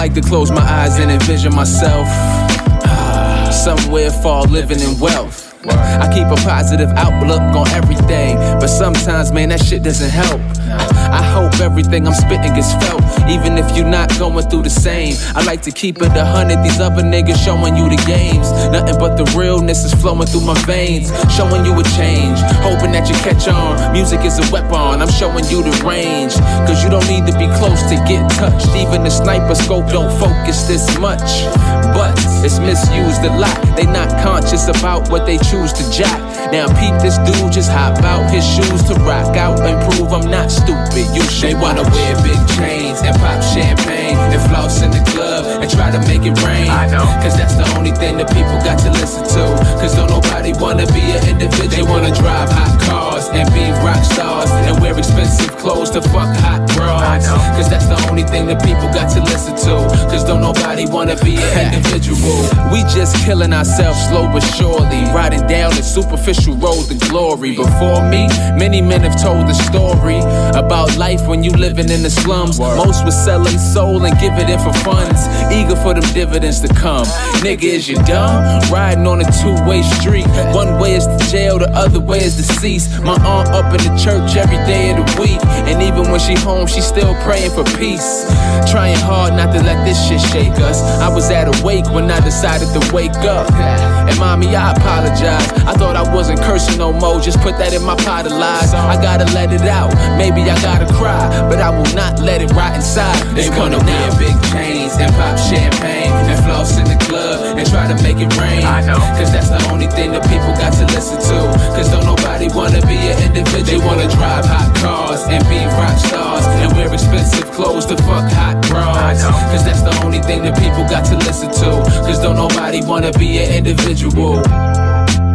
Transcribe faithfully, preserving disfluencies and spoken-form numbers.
like to close my eyes and envision myself somewhere far living in wealth. I keep a positive outlook on everything, but sometimes, man, that shit doesn't help. I hope everything I'm spitting gets felt, even if you're not going through the same. I like to keep it a hundred, these other niggas showing you the games. Nothing but the realness is flowing through my veins, showing you a change, hoping that you catch on. Music is a weapon, I'm showing you the range, cause you don't need to be close to get touched. Even the sniper scope don't focus this much, but it's misused a lot. They not conscious about what they choose to jack. Now peep this dude just hop out his shoes to rock out and prove I'm not stupid. You should. They wanna wear big chains and pop champagne and floss in the club and try to make it rain. I know, cause that's the only thing that people got to listen to. Cause don't nobody wanna be an individual. They wanna drive hot cars and be rock stars and wear expensive clothes to fuck hot bras. I know, cause that's the only thing that people got to listen to. Cause don't nobody wanna be an individual. We just killing ourselves slow but surely, riding down the superficial road to glory. Before me, many men have told the story about life when you living in the slums. Most would sell their soul and give it in for funds, eager for them dividends to come. Nigga, is you dumb? Riding on a two-way street. One way is to jail, the other way is deceased. My aunt up in the church every day of the week, and even when she home, she still praying for peace. Trying hard not to let this shit shake us. I was at a wake when I decided to wake up. And mommy, I apologize. I thought I wasn't cursing no more, just put that in my pot of lies. I gotta let it out, maybe I gotta cry, but I will not let it rot inside. They wanna wear big chains and pop champagne and floss in the club and try to make it rain. I know, cause that's the only thing that people got to listen to. Cause don't nobody wanna be an individual. They wanna drive hot cars and be rock stars and wear expensive clothes to fuck hot bras. Cause that's the only thing that people got to listen to. Cause don't nobody wanna be an individual.